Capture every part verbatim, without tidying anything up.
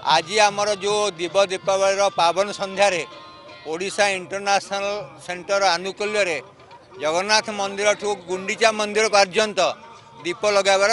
आज आमर जो दिव दीपावली पावन संध्यार ओडिशा इंटरनेशनल सेंटर आनुकूल्य रे जगन्नाथ मंदिर ठू गुंडीचा मंदिर पर्यंत दीप लगावर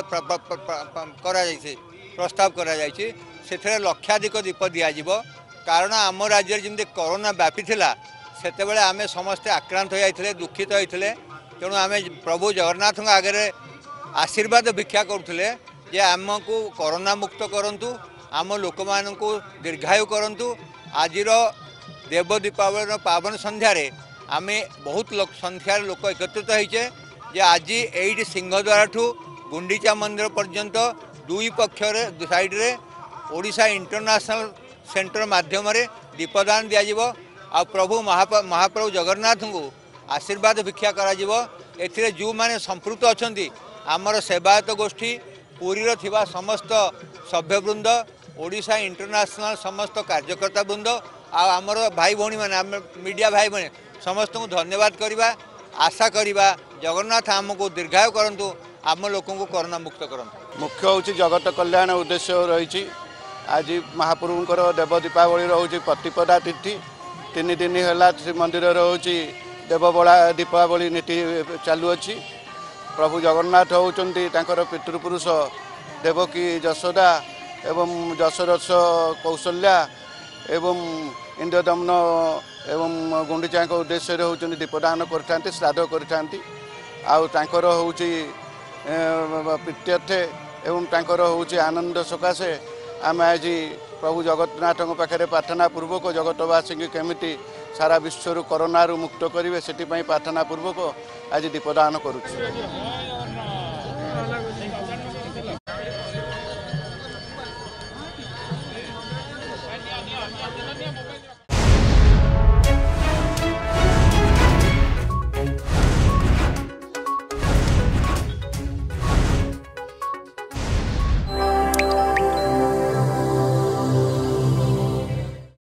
प्रस्ताव करा लक्षाधिक दीप दिज्व कारण आम राज्य जमी कोरोना व्यापी से आम समस्ते आक्रांत होते दुखित होते तेणु आम प्रभु जगन्नाथ आगे आशीर्वाद भिक्षा करुले जे आमको कोरोना मुक्त करंतु आम लोक मानू दीर्घायु करंतु आजिर देव दीपावली पावन संध्यार आम बहुत लोक संख्यार लोक एकत्रित होइचे जे आज एट सिंहद्वार ठू गुंडीचा मंदिर पर्यंत दुई पक्षरे साइड रे ओडिशा इंटरनेशनल सेंटर माध्यम दीपदान दिज्व आ प्रभु महाप्रभु जगन्नाथ को आशीर्वाद भिक्षा कर जो मैंने संपृक्त अच्छा आमर सेवायत गोष्ठी पुरीर थिबा समस्त सभ्यवृंद ओडिशा इंटरनेशनल समस्त कार्यकर्ता वृंद आमर भाई भौणी मैंने मीडिया भाई भौणी समस्त को धन्यवाद करवा आशा करवा जगन्नाथ आमको दीर्घायु करंतु आम लोक कोरोना मुक्त करंतु। मुख्य हूँ जगत कल्याण उद्देश्य रही आज महाप्रभुंर देव दीपावली रोचे प्रतिपदा तिथि तीन दिन है श्रीमंदिर रोचे देवबला दीपावली नीति चलुअछि। प्रभु जगन्नाथ होउचंती तांकर पितृपुरुष देवकी यशोदा एवं दशरथ कौशल्या एवं इंद्रदम्न एवं गुंडीचा उद्देश्य होउचंती दीपदान करथांती श्राद्ध करथांती आउ तांकर होउची प्रीत्यर्थे एवं तांकर होउची आनंद सकाशे आम आज प्रभु जगन्नाथ पाखे प्रार्थना पूर्वक जगतवासी की केमिति सारा विश्व कोरोना मुक्त करेंगे से प्रार्थना पूर्वक आज दीपदान करुच्छे।